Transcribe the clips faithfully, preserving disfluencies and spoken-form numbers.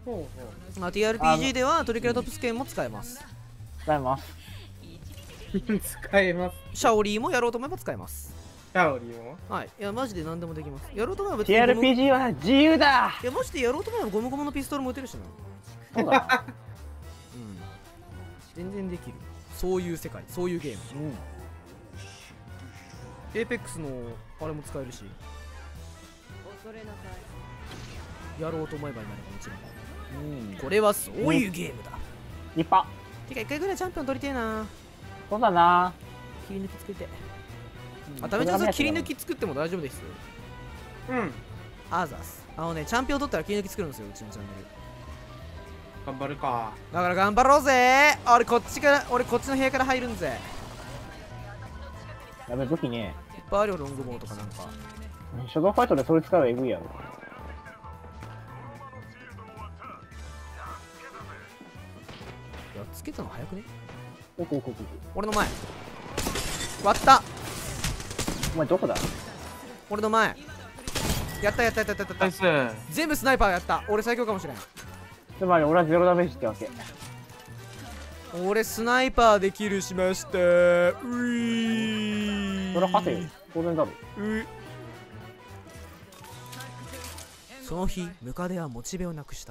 ほうほう。 まあ、ティーアールピージー ではトリケラトプス剣も使えます。 使います。 使えます。 シャオリーもやろうと思えば使えます。 シャオリーもはい。いや、マジで何でもできます。やろうと思えば別ティーアールピージー は自由だ。 いや、マジでやろうと思えばゴムゴムのピストルも撃てるしな。 そうだな。 うん。全然できる。そういう世界、そういうゲーム。 うん。 エーペックスのあれも使えるし。やろうと思えばになればもちろん。 うん。 これはそういうゲームだ。 立派。 てか、一回ぐらいチャンピオン取りてえな。 そうだな。 切り抜き作りてえ。 うんあ、ためちゃんさん切り抜き作っても大丈夫ですよ。 うんアザス。あのね、チャンピオン取ったら切り抜き作るんですよ、うちのチャンネル。 頑張るか。 だから頑張ろうぜ。俺こっちから、俺こっちの部屋から入るんぜ。 やべ、武器ね。 いっぱいあるよ、ロングボウとかなんか。 シャドウファイトでそれ使うらえぐいやろ。 やっつけたの早くね。 おこおこおこ。 俺の前割った。 お前どこだ。 俺の前やったやったやったやったやったナイス。 全部スナイパーやった。俺最強かもしれん。 つまり俺はゼロダメージってわけ。 俺スナイパーでキルしました。ういーそれは勝てよ。当然だろ。 うい。その日ムカデはモチベをなくした。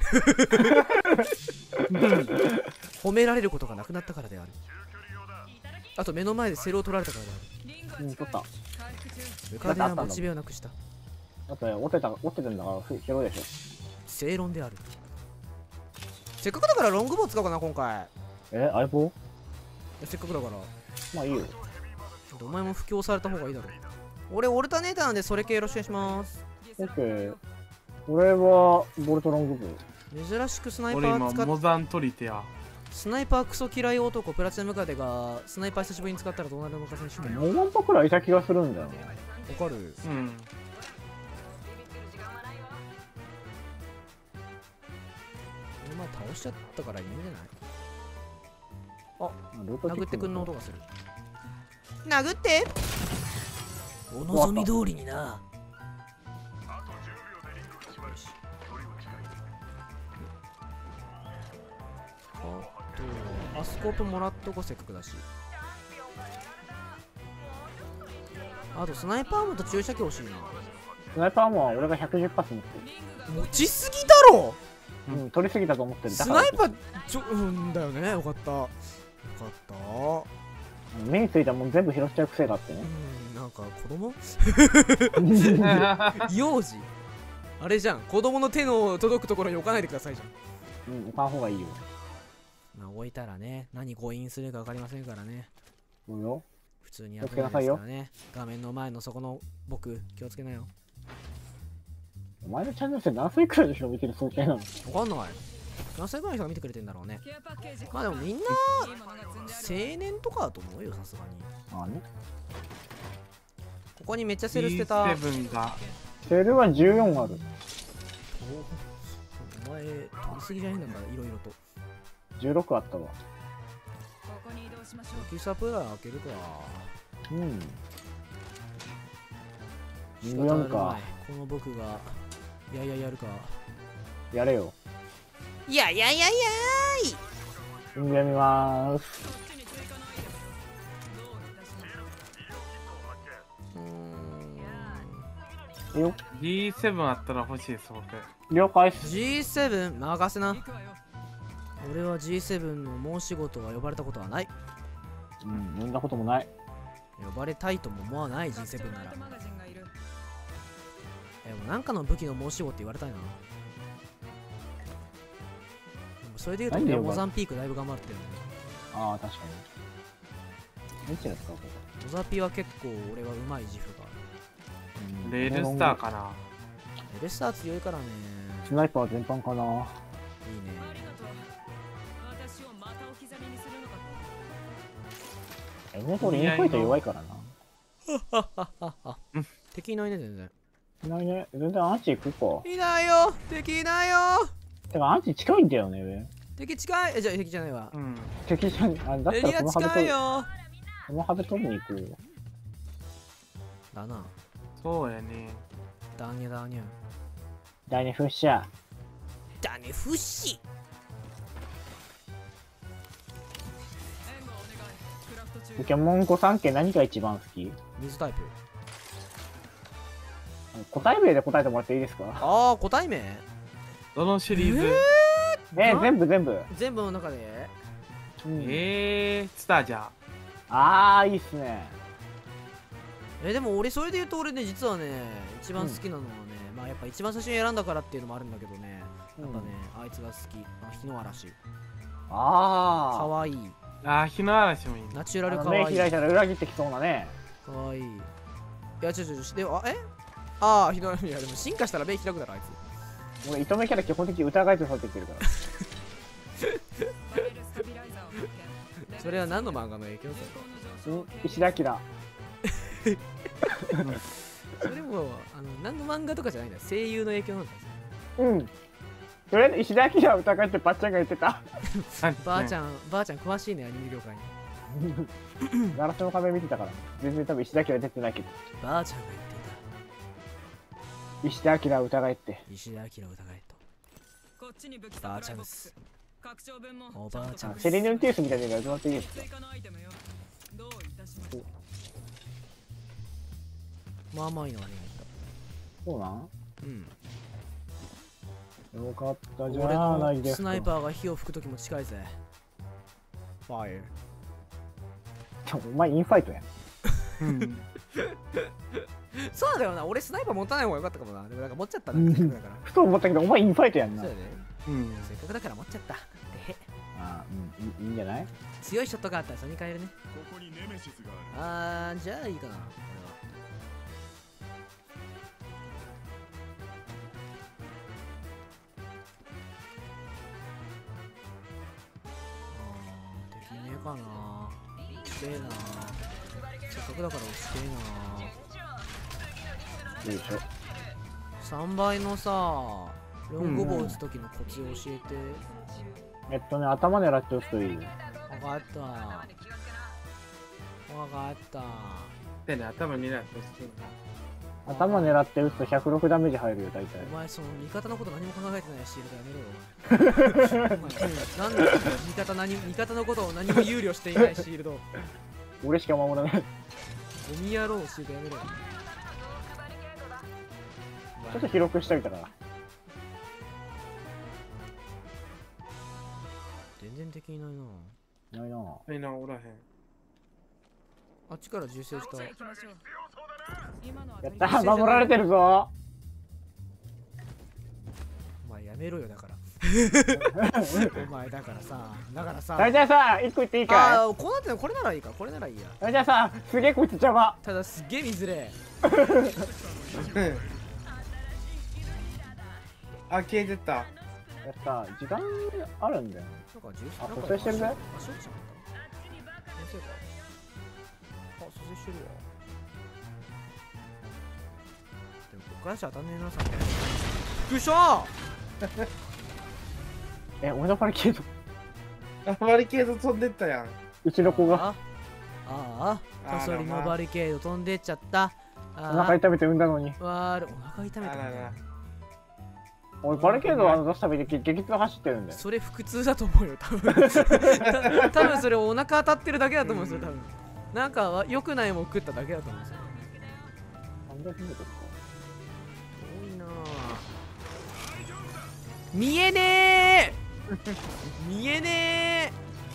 褒められることがなくなったからである。あと目の前でセルを取られたからである。 うん、取った。 ムカデはモチベをなくした。 だって落ちてた、落ちてるんだから拾うでしょ。 正論である。せっかくだからロングボウ使おうかな今回。 え、相棒。 せっかくだからまあいいよ。 お前も布教された方がいいだろう。俺オルタネーターなんでそれ系よろしくお願いします。 オッケー。俺はボルトロングブ。 珍しくスナイパ俺今ー使っモザン取り手や。 スナイパークソ嫌い男プラチナムカデがスナイパー久しぶりに使ったらどうなるのか選手権。 モザンパくらいいた気がするんだよね。 わかる。 うんお前倒しちゃったからいいんじゃない。あ、 ルートキック殴ってくんの音がする。殴ってお望み通りにな。よし。あとアスコープもらっとこうせっかくだし。あとスナイパーもと注射器欲しいな。 スナイパーも俺がひゃくじゅっ発持ってる。 持ちすぎだろ。 うん、取りすぎたと思ってる。 スナイパーちょうんだよね。よかったよかった。 目についたもん全部拾っちゃう癖があってね。 うん、なんか子供幼児あれじゃん。子供の手の届くところに置かないでくださいじゃん。 うん、置かん方がいいよ。 まあ置いたらね、何誤飲するか分かりませんからね。 そうよ。 普通にやってないですからね。画面の前のそこの僕気をつけなよ。 お前のチャンネルって何歳くらいの人見てる想定なの。 分かんない。何歳ぐらいの人が見てくれてんだろうね。まあでもみんな青年とかだと思うよ、さすがに。 ああね。 ここにめっちゃセル捨てた。 ディーセブンがセルはじゅうよんある。 お前取りすぎじゃねえんだから、いろいろと。 じゅうろくあったわ。 キサプラ開けるか。 うん。 仕じゅうよんか。 方あるまい。この僕がいやいややるか。 やれよ。 いやいやいやいやーい。 うん、やみまーす。 うーん。 よ。 ディーセブン あったら欲しいです僕。 了解っす。 ジーセブン 任せな。俺は ジーセブン の申し子とは呼ばれたことはない。 うん、呼んだこともない。 呼ばれたいとも思わない ジーセブン なら。え、でもなんかの武器の申し子って言われたいな。でもそれで言うと俺はモザンピークだいぶ頑張ってるよね。 ああ、確かに。どっちですかこモザピは結構俺はうまい自負がある。 れ。 レールスターかな。 エレスター強いからね。 スナイパー全般かな。 いいね。 エネコリインファイト弱いからな。 敵いないね、全然。 いないね。全然アンチ行くか。 いないよ敵いないよ。 てかアンチ近いんだよね、上。 敵近い。え、じゃあ敵じゃないわ。 うん。 敵じゃん。あ、だっエリアたらこの近い壁取る。 よ。 この壁取りに行くよ。 だな。 そうやね。 ダーニャダーニャ。 第二噴射。 だねフッシポケモン御三家何が一番好き？ 水タイプ。 答え名で答えてもらっていいですか？ ああ、個体名どのシリーズ？ えー、全部全部。 全部の中で。 うんえー、スターじゃ。 あー、いいっすね。 えでも俺それで言うと俺ね実はね一番好きなのはね、うん、まあやっぱ一番最初に選んだからっていうのもあるんだけどね、やっぱね、うん、あいつが好き。あ、日の嵐。 ああ。 かわいい。 あー、日の嵐もいい。 ナチュラルかわいい。 目開いたら裏切ってきそうなね。 かわいい。いやちょちょちょでもあえああ日の嵐。いやでも進化したら目開くだろあいつ。 俺糸目キャラ基本的に疑いとされてるから。 それは何の漫画の影響？ それ。石田明。 それもあの何の漫画とかじゃないんだよ。声優の影響なんだよ。うん。とりあえず石田明を疑ってばっちゃんが言ってた。 ばあちゃん、ばあちゃん詳しいねアニメ業界に。 ガラスの壁見てたから。全然多分石田明は出てないけど。 ばあちゃんが言ってた。石田明を疑えって。 石田明を疑えと。ばあちゃんです。おばあちゃんです。 セリヌンティウスみたいなのが始まっていいですか？ まあまあいいのがね。 そうなん？ うん。 よかったじゃないですか。 スナイパーが火を吹くときも近いぜ。ファイア。お前インファイトやん。 そうだよな、俺スナイパー持たない方がよかったかもな。でもなんか持っちゃったな、せっかくだから。 ふと思ったけど、お前インファイトやんな。 そうやね。 うん。 せっかくだから持っちゃった。でへ。 ああ、うん、いいんじゃない？ 強いショットがあったらそれに変えるね。あー、じゃあいいかな。かな落ちてえな。せっかくだから落ちてえな。 よいしょ。 さんばいのさロングボウ打つ時のコツ教えて。 えっとね、頭狙って押すといい。 分かった分かったでね、頭になって押してんだ。 頭狙って打つとひゃくろくダメージ入るよ、大体。 お前その味方のこと何も考えてないシールドやめろよ。お前なんだ味方何味方のことを何も憂慮していないシールド。 俺しか守らない。 ゴミ野郎シールドやめろよ。 ちょっと広くしたみたいな。 全然敵いないな。 ないな。 みんなおらへん。 あっちから銃声した。 やったー、守られてるぞ。 お前やめろよだから。お前だからさ、だからさ。 大体さ、一個言っていいかい？ ああ、こうなってんのこれならいいか、これならいいや。 大体さ、すげえこいつ邪魔。 ただすっげえ見づれうんあ、消えてった。 やった時間あるんだよね。 なんかジュースあ、蘇生してるぜ。 あ、そうじゃん。先生か。あ、蘇生してるわ。でもこっからしゃ当たんねえな、さっき。びっくりしたえ、俺のパリケード。 あ、バリケード飛んでったやん。 うちの子が。 ああ、あ、サソリのバリケード飛んでっちゃった。 お腹痛めて産んだのに。 わーる、お腹痛めた。 俺バリケードを出すために激痛走ってるんだよ。 それ腹痛だと思うよ、多分。多分それお腹当たってるだけだと思うんですよ、多分。なんか良くないもん食っただけだと思うんですよ。 さんびゃくメートルか。 遠いなぁ。見えねー見えね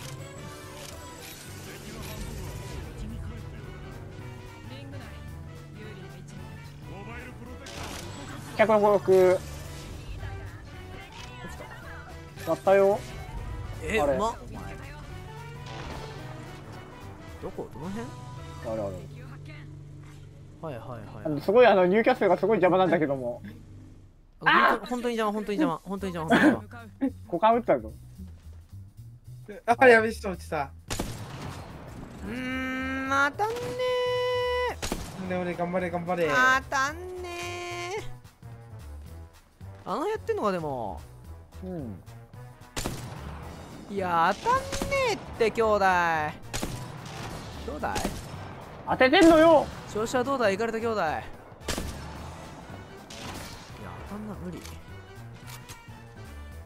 ーひゃくごじゅうろく割ったよ。 え、 あれうまっお前。どこどの辺あれあれ。 はいはいあはい。 のすごいあの入キャストがすごい邪魔なんだけども。 あ本当に邪魔、本当に邪魔、本当に邪魔、本当に邪魔。 股間打ったぞ。 あ、やべして落ちた。 うーん、当たんねね、俺頑張れ頑張れ。 ー。当たんねー。あのやってんのがでも。 うん。 いや、当たんねえって兄弟。兄弟当ててんのよ。 調子はどうだいかれた兄弟。いや、当たんな、無理。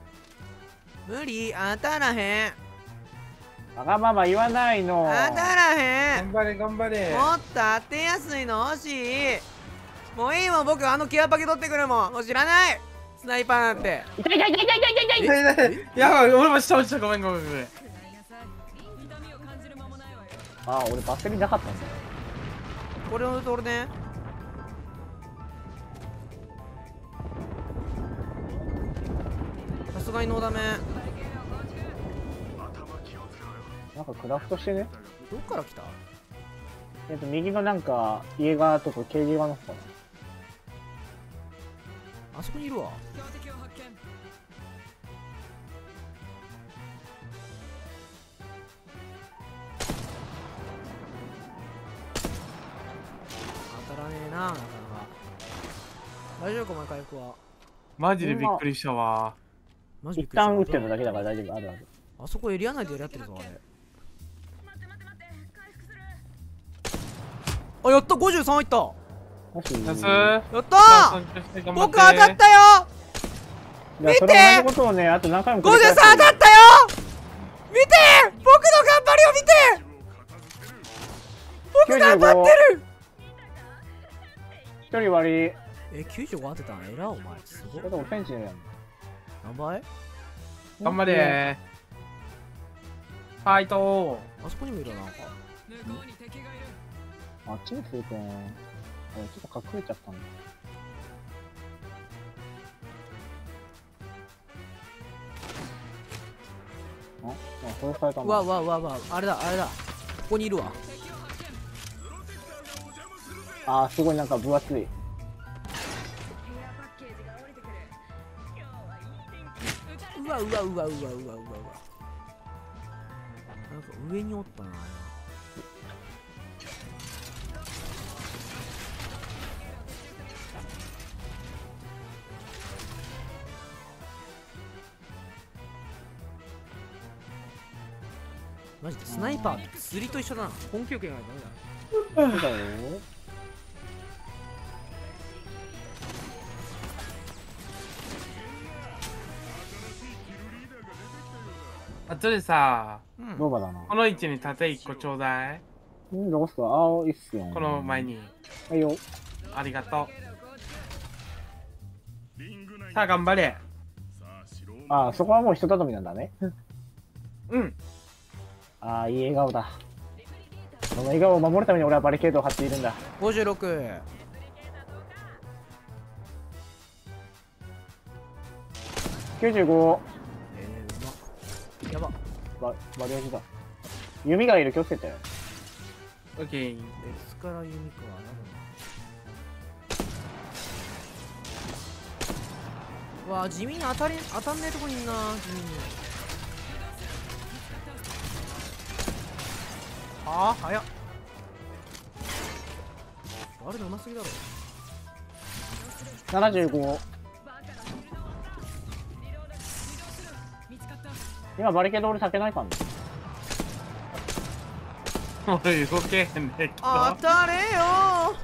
無理、当たらへん。 わがまま言わないの。 当たらへん。 頑張れ頑張れ。 もっと当てやすいの欲しい。もういいもん、僕あのケアパケ取ってくるもん。もう知らない。スナイパーなんて。 痛い痛い痛い痛い痛い痛い痛い。 いやいやいやばい、俺も下落ちた。ごめんごめんごめん。 あー、俺バッテリーなかったんだ。 これのと俺ね。さすがにノーダメ。 なんかクラフトしてね。 どっから来た？ えっと右のなんか家側とか掲示側の方かな。 あそこにいるわ。当たらねえな、なかなか。大丈夫か、お前回復は。 マジでびっくりしたわ。 マジびっくりした。 一旦打ってるだけだから大丈夫。あるある。 あそこエリア内でやってるぞ、あれ。あ、やった、ごじゅうさん入った。 もしやすやったー。僕当たったよ。 見て。その同じことをね、あと何回もごじゅうさん当たったよ。見て、僕の頑張りを見て。僕頑張ってる。 一人割り。 え、きゅうじゅうご当てたんえらいお前。すごい。 これでもペンチやん。 何倍？ 頑張れ。ファイト。 あそこにもいるなんか。 あっちにするとね、ちょっと隠れちゃったんだ。あ、あ、これされたんだ。 うわうわうわうわ、あれだあれだ。ここにいるわ。 あー、すごいなんか分厚い。 うわうわうわうわうわうわうわ。なんか上におったな。マジでスナイパーって釣りと一緒だな。本気力やないとダメだ。 そうだよ。 あとでさ、 うんロバだな。 この位置に盾いっこちょうだい。 ん、どこっすか。ああ、いいっすよ。 この前。に。 はいよ。 ありがとう。さあ頑張れ。 ああ、そこはもう人畳なんだね。 うん。 ああ、いい笑顔だ。その笑顔を守るために俺はバリケードを張っているんだ。 ごじゅうろく。 きゅうじゅうご。 えー、うま。やば。 ババリアジだ。弓がいる、気をつけて。 オッケー。 別から弓か。うわ、地味に当たり当たんねえとこにいんな、地味に。ああ、早っ。あれでうますぎだろ。 ななじゅうご。今バリケード俺避けないかんね。 俺動けへんねんけど。 当たれよ。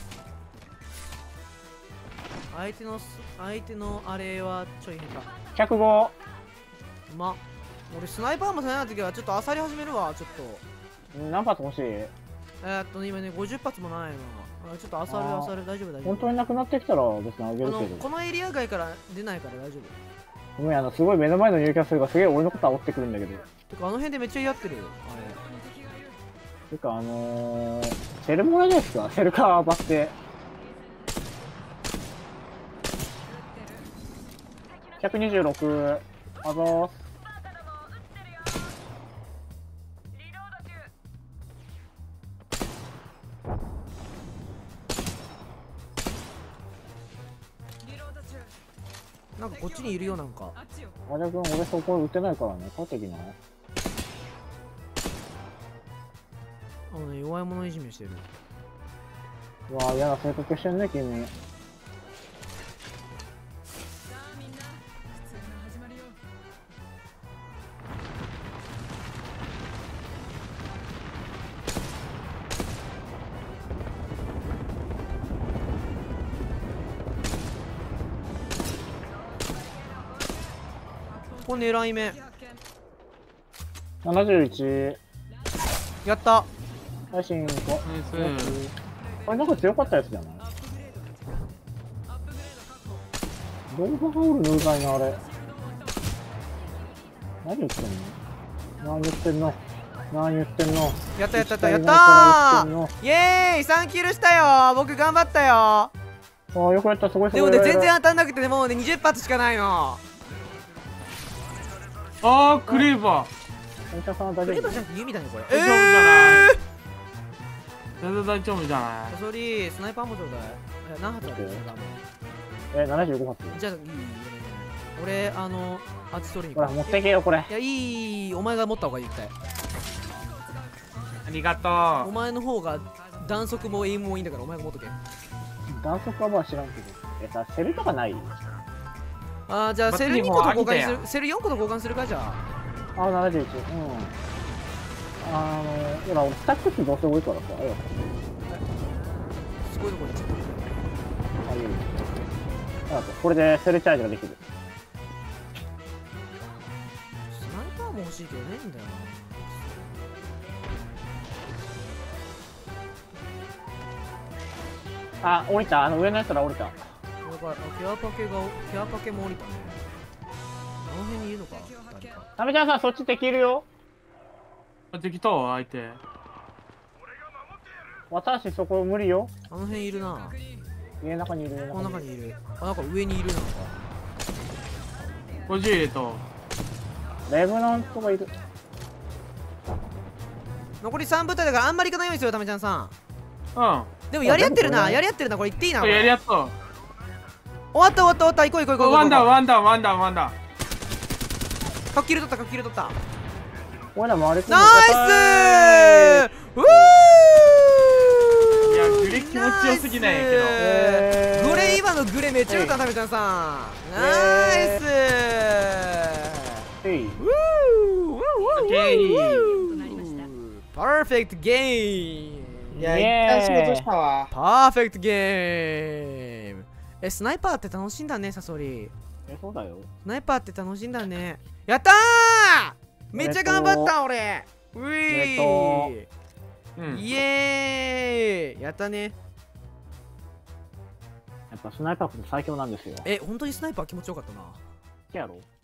相手の相手のあれはちょい下手。 ひゃくご。 うまっ。俺スナイパーもされない時はちょっと漁り始めるわ。ちょっと何発欲しい？ えー、っと今ねごじゅっ発もないの。あ、ちょっと漁るあー漁る。大丈夫大丈本夫。 当になくなってきたら別にあげあのるけど。 このエリア外から出ないから大丈夫。 ごめん、あの、すごい目の前の入居数がすげえ俺のこと煽ってくるんだけど。 てかあの辺でめっちゃやってるよ。 てか、あのー、セルもらえないですか？セルカーバス停。ひゃくにじゅうろく。あざーす。 なんかこっちにいるよなんか。 あじゃくん、俺そこ売ってないからね。帰ってきな。 あのね、弱い者いじめしてる。 うわぁ、嫌な性格してんね、君。 これ狙い目。 ななじゅういち。 やった。 配信こ。 ナイス。 これなんか強かったやつじゃない？動画がおるのうざいな、あれ。何言ってんの？何言ってんの？何言ってんの？ やったやったやったやったーーイエーイ !さん キルしたよ。僕頑張ったよ。 ああ、よくやった、すごいすでごい。 もね全然当たんなくてね、もうねにじゅっ発しかないの。 あー、クレーバー。 お茶さんは大丈夫？ クレバじゃなくて弓だねこれ。 大丈夫じゃない。全然大丈夫じゃない。 サソリスナイパーもちょうだい。え何発ある？ え、ななじゅうご発。 じゃあいいいい俺あのあっち取りにほら、 行こ持ってけよ、これ。 う。いやいいお前が持った方がいい絶対。 ありがとお前の方が弾速もエイムもいいんだからお前が持っとけ。 弾速はまあ知らんけど。え、さ、セルとかない？ あーじゃあセルにこと交換する。セルよんこと交換するかじゃあ。 あ、ななじゅういち。うん。あの、ほら、俺、スタック数どうせ多いからさ。あ、いいよ。 すごいとこ行っちゃった。 あ、いいよ。あと、これでセルチャージができる。 スナイパーも欲しいけどねえんだよあ、降りた。あの上のやつら降りた。 な。だからあケアパケがケアパケも降りたね。あの辺にいるのか誰か。 タメちゃんさん、そっち敵いるよ。 う。できたわ、相手。 私、そこ無理よ。 あの辺いるな。 家の中にいる。 この中にいる。あなんか上にいるなんか。 ごじゅう入れと。 レブノンとかいる。 残りさん部隊だからあんまり行かないようにするよタメちゃんさん。 うん。 でもやり合ってるな。 あでもこれやり合ってるな。これ言っていいな。こやれりやっと。 終わった終わった終わった。行こう行こう行こう行こう。 ワンダー、ワンダー、ワンダー、ワンダー。 カッキル取ったカッキル取った。 俺ら回り込んでナイスーういや、グレ気持ちよすぎないんやけど。 えーグレ今のグレめっちゃよかったタメちゃんさん。ナイスーえい。 ウーウーウーウゲイーパーフェクトゲーム。 いや、 イエーイ一旦仕事したわ。 パーフェクトゲーム。えスナイパーって楽しいんだねサソリ。 え、そうだよ。 スナイパーって楽しいんだね。やったーめっちゃ頑張った俺。うおめでいとうん。 イエーイやったね。 やっぱスナイパーこそ最強なんですよ。 え本当にスナイパー気持ちよかったな。 やろう。